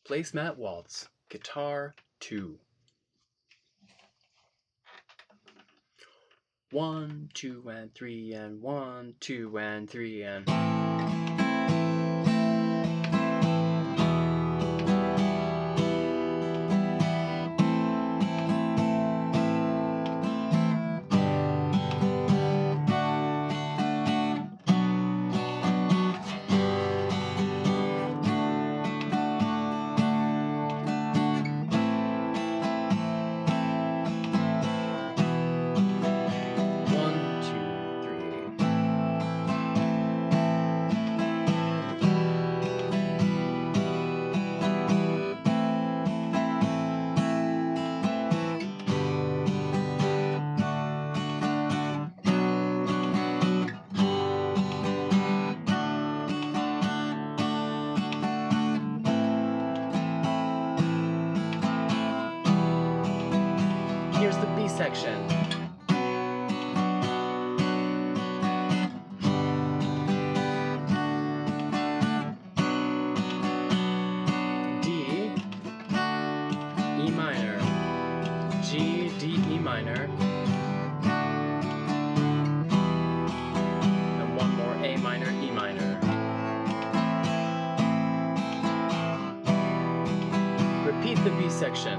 Placemat Waltz, Guitar 2. 1, 2, and 3, and 1, 2, and 3, and... Here's the B section. D, E minor, G, D, E minor, and one more A minor, E minor. Repeat the B section.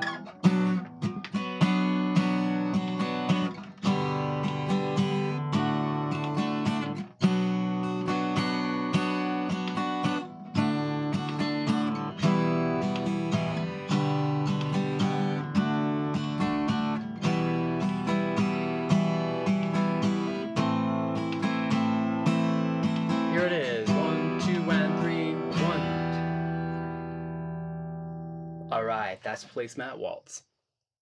Here it is, 1, 2, and 3, 1. Alright, that's Placemat Waltz.